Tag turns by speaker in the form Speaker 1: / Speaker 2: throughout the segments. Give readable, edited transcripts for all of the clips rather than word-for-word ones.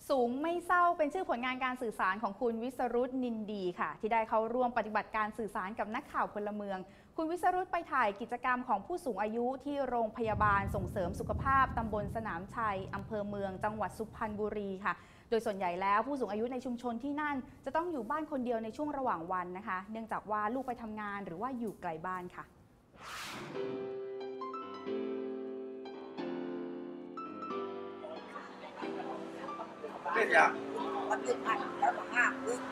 Speaker 1: สูงไม่เศร้าเป็นชื่อผลงานการสื่อสารของคุณวิสรุตนินดีค่ะที่ได้เข้าร่วมปฏิบัติการสื่อสารกับนักข่าวพลเมืองคุณวิสรุตไปถ่ายกิจกรรมของผู้สูงอายุที่โรงพยาบาลส่งเสริมสุขภาพตำบลสนามชัยอำเภอเมืองจังหวัดสุพรรณบุรีค่ะโดยส่วนใหญ่แล้วผู้สูงอายุในชุมชนที่นั่นจะต้องอยู่บ้านคนเดียวในช่วงระหว่างวันนะคะเนื่องจากว่าลูกไปทำงานหรือว่าอยู่ไกลบ้านค่ะ
Speaker 2: เป็นอย่างมันยึดอัดแล้วก็ห้ามยึด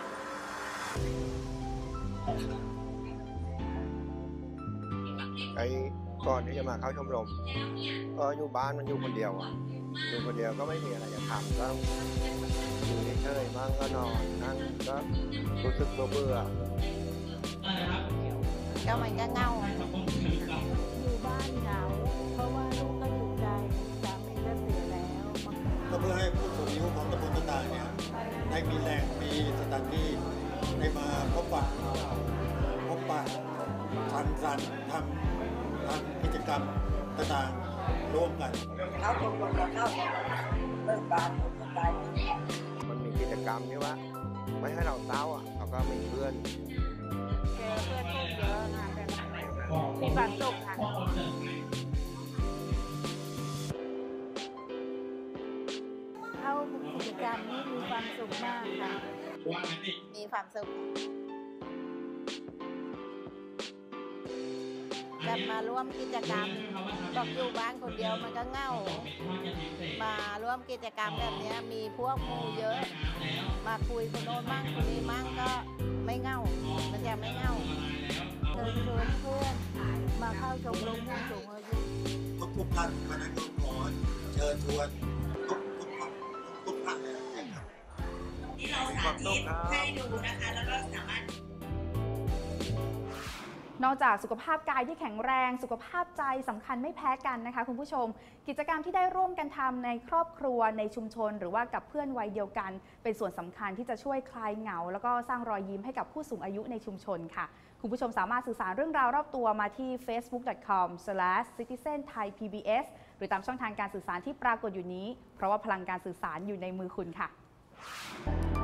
Speaker 3: ก่อนที่จะมาเข้าชมรมก็อยู่บ้านมันอยู่คนเดียวอยู่คนเดียวก็ไม่มีอะไรจะทำก็อยู่เฉยๆมั่งก็นอนนั่งก็รู้สึกเบื่อ
Speaker 4: ก็มันก็เงาอยู่บ้านเหงาเพราะว่าลูกก็อยู่ไกลสามีก็เสียแล้ว
Speaker 5: ก็เพื่อให้ผู้สูงอายุของตำบลต่างๆเนี่ยได้มีแหล่งมีสถานที่ได้มาพบปะสังสรรค์ทำกิจกรรมต่างๆร่วมกัน
Speaker 2: เขาชมรมเราเข้าเรื่องการสนใจ
Speaker 3: มันมีกิจกรรมที่ว่าไม่ให้เราเศร้าเราก็มีเพื่อน
Speaker 4: เจอเพื่อนพวกเยอะนะเป็นมีความสุขค่ะเข้ากิจกรรมนี้มีความสุขมากค่ะมีความสุขจะมาร่วมกิจกรรมบอกอยู่บ้านคนเดียวมันก็เหงามาร่วมกิจกรรมแบบนี้มีพวกหมู่เยอะมาคุยคนโน้นมั่งคนนี้มั่งก็ไม่เหงามันจะไม่เหงาเชิญชวนเพื่อนมาเข้าชมรมผู้สูงอายุ
Speaker 5: ทุกท่านมาในกรมขอเชิญชวนทุกท่านเลย
Speaker 2: ที่เราสาธิตให้ดูนะคะแล้วก็สามารถ
Speaker 1: นอกจากสุขภาพกายที่แข็งแรงสุขภาพใจสำคัญไม่แพ้กันนะคะคุณผู้ชมกิจกรรมที่ได้ร่วมกันทำในครอบครัวในชุมชนหรือว่ากับเพื่อนวัยเดียวกันเป็นส่วนสำคัญที่จะช่วยคลายเหงาแล้วก็สร้างรอยยิ้มให้กับผู้สูงอายุในชุมชนค่ะคุณผู้ชมสามารถสื่อสารเรื่องราวรอบตัวมาที่ facebook.com/citizenthaipbs หรือตามช่องทางการสื่อสารที่ปรากฏอยู่นี้เพราะว่าพลังการสื่อสารอยู่ในมือคุณค่ะ